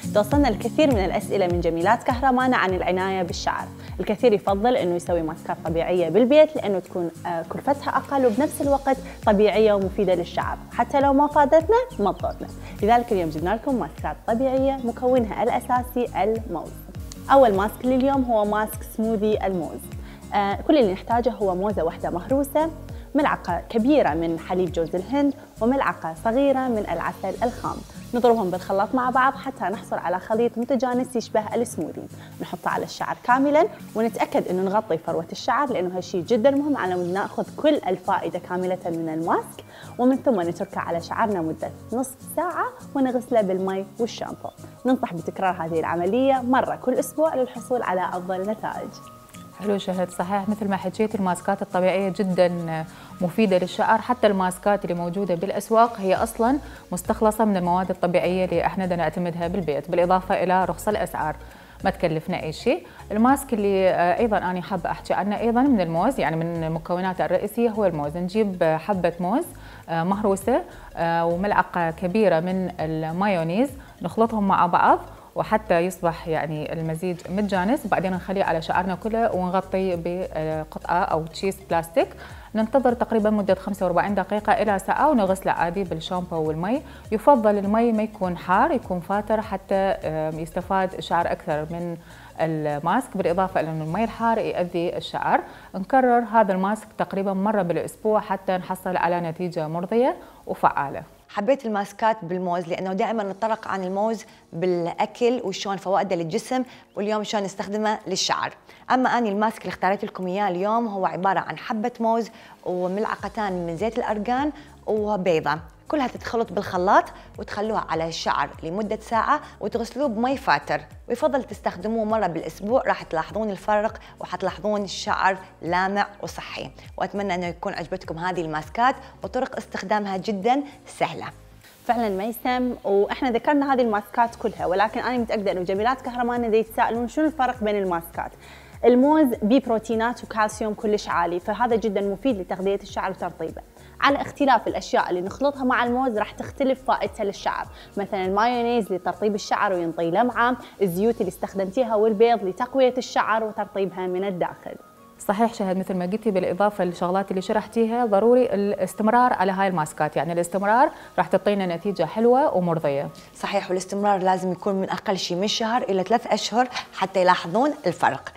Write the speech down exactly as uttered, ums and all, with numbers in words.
توصلنا الكثير من الأسئلة من جميلات كهرمان عن العناية بالشعر. الكثير يفضل أنه يسوي ماسكات طبيعية بالبيت لأنه تكون كلفتها أقل وبنفس الوقت طبيعية ومفيدة للشعر، حتى لو ما فادتنا ما تضرنا. لذلك اليوم جبنا لكم ماسكات طبيعية مكونها الأساسي الموز. أول ماسك لليوم هو ماسك سموذي الموز. آه كل اللي نحتاجه هو موزة واحدة مهروسة، ملعقة كبيرة من حليب جوز الهند، وملعقة صغيرة من العسل الخام. نضربهم بالخلاط مع بعض حتى نحصل على خليط متجانس يشبه السموذي. نحطه على الشعر كاملا ونتأكد انه نغطي فروة الشعر لانه هالشيء جدا مهم على مود ناخذ كل الفائدة كاملة من الماسك، ومن ثم نتركه على شعرنا مدة نصف ساعة ونغسله بالماء والشامبو. ننصح بتكرار هذه العملية مرة كل اسبوع للحصول على افضل نتائج. حلو شهد، صحيح مثل ما حكيت الماسكات الطبيعية جدا مفيدة للشعر، حتى الماسكات اللي موجودة بالأسواق هي أصلا مستخلصة من المواد الطبيعية اللي احنا بدنا نعتمدها بالبيت، بالإضافة إلى رخص الأسعار ما تكلفنا أي شيء. الماسك اللي أيضا أنا حابة أحكي عنه أيضا من الموز، يعني من المكونات الرئيسية هو الموز. نجيب حبة موز مهروسة وملعقة كبيرة من المايونيز، نخلطهم مع بعض وحتى يصبح يعني المزيج متجانس، وبعدين نخليه على شعرنا كله ونغطيه بقطعه او تشيز بلاستيك. ننتظر تقريبا مده خمسة وأربعين دقيقه الى ساعه ونغسله عادي بالشامبو والمي. يفضل المي ما يكون حار، يكون فاتر حتى يستفاد الشعر اكثر من الماسك، بالاضافه الى انه المي الحار يؤذي الشعر. نكرر هذا الماسك تقريبا مره بالاسبوع حتى نحصل على نتيجه مرضيه وفعاله. حبيت الماسكات بالموز لانه دائما نتطرق عن الموز بالاكل وشون فوائده للجسم، واليوم شلون نستخدمه للشعر. اما اني الماسك اللي اختاريت لكم اياه اليوم هو عباره عن حبه موز وملعقتان من زيت الارغان وبيضه، كلها تتخلط بالخلاط وتخلوها على الشعر لمده ساعه وتغسلوه بمي فاتر، ويفضل تستخدموه مره بالاسبوع، راح تلاحظون الفرق وحتلاحظون الشعر لامع وصحي. واتمنى انه يكون عجبتكم هذه الماسكات وطرق استخدامها جدا سهله. فعلا ميسم، واحنا ذكرنا هذه الماسكات كلها، ولكن انا متاكده انه جميلات كهرمان دي يتساءلون شنو الفرق بين الماسكات. الموز بيه بروتينات وكالسيوم كلش عالي، فهذا جدا مفيد لتغذيه الشعر وترطيبه. على اختلاف الاشياء اللي نخلطها مع الموز راح تختلف فائدتها للشعر، مثلا المايونيز لترطيب الشعر وينطي لمعه، الزيوت اللي استخدمتيها والبيض لتقويه الشعر وترطيبها من الداخل. صحيح شهد، مثل ما قلتي بالاضافه للشغلات اللي شرحتيها ضروري الاستمرار على هاي الماسكات، يعني الاستمرار راح تعطينا نتيجه حلوه ومرضيه. صحيح، والاستمرار لازم يكون من اقل شيء من شهر الى ثلاث اشهر حتى يلاحظون الفرق.